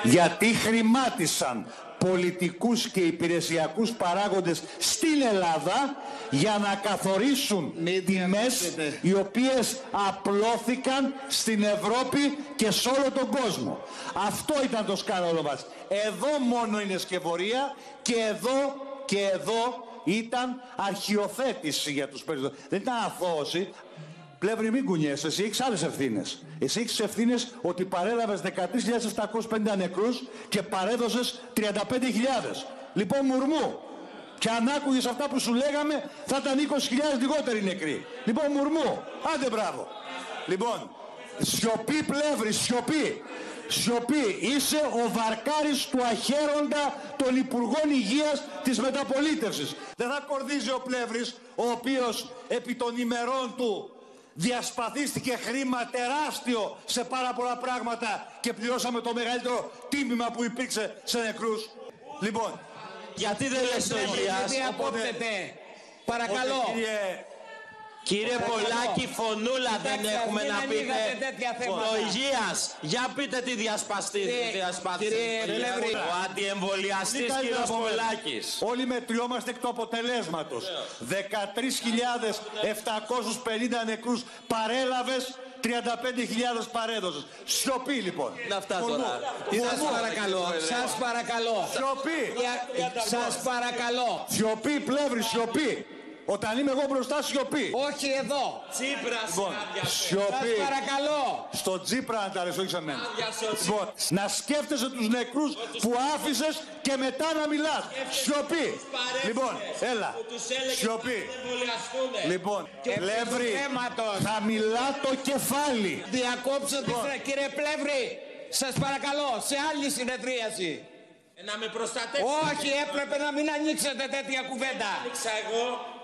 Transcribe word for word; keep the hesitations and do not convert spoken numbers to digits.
γιατί χρημάτισαν πολιτικούς και υπηρεσιακούς παράγοντες στην Ελλάδα για να καθορίσουν τιμές οι οποίες απλώθηκαν στην Ευρώπη και σε όλο τον κόσμο. Αυτό ήταν το σκάνδαλο μας. Εδώ μόνο είναι σκευωρία και εδώ και εδώ ήταν αρχιοθέτηση για τους περισσότερους. Δεν ήταν αθώωση. Πλεύρη, μην κουνιέσαι, εσύ έχεις άλλες ευθύνες. Εσύ έχεις ευθύνες ότι παρέλαβες δεκατρείς χιλιάδες επτακόσιους πενήντα νεκρούς και παρέδωσες τριάντα πέντε χιλιάδες. Λοιπόν, μουρμού. Και αν άκουγες αυτά που σου λέγαμε, θα ήταν είκοσι χιλιάδες λιγότεροι νεκροί. Λοιπόν, μουρμού. Άντε, μπράβο. Λοιπόν, σιωπή, Πλεύρη, σιωπή. Σιωπή. Είσαι ο βαρκάρης του αχαίροντα των Υπουργών Υγείας της μεταπολίτευσης. Δεν θα κορδίζει ο Πλεύρης, ο οποίος επί των ημερών του διασπαθίστηκε χρήμα τεράστιο σε πάρα πολλά πράγματα και πληρώσαμε το μεγαλύτερο τίμημα που υπήρξε σε νεκρούς. Λοιπόν, γιατί δεν λες το Υγείας? Παρακαλώ. Κύριε Πολάκη, φωνούλα δεν έχουμε να πείτε. Ο Υγείας, για πείτε τι διασπαστήθηκε. Ο αντιεμβολιαστής κύριος Πολάκης. Όλοι μετριόμαστε εκ του αποτελέσματος. δεκατρείς χιλιάδες επτακόσιους πενήντα νεκρούς παρέλαβες, τριάντα πέντε χιλιάδες παρέδωσες. Σιωπή λοιπόν. Να αυτά τώρα. Σας παρακαλώ, σας παρακαλώ. Σιωπή. Σας παρακαλώ. Σιωπή, Πλεύρη, σιωπή. Όταν είμαι εγώ μπροστά, σιωπή. Όχι εδώ. Τσίπρας. Λοιπόν, σιωπή. Σας παρακαλώ. Στο Τσίπρα να τα λες, όχι σε μένα. Λοιπόν, να σκέφτεσαι τους νεκρούς που άφησες και μετά να μιλάς. Σιωπή. Λοιπόν, έλα. Σιωπή. Λοιπόν, Πλεύρη, θα μιλά το κεφάλι. Διακόψω τη φράση. Κύριε Πλεύρη, σας παρακαλώ, σε άλλη συνεδρίαση. Να με προστατεύσετε. Όχι, έπρεπε να μην ανοίξετε τέτοια κουβέντα. Άνοιξα εγώ.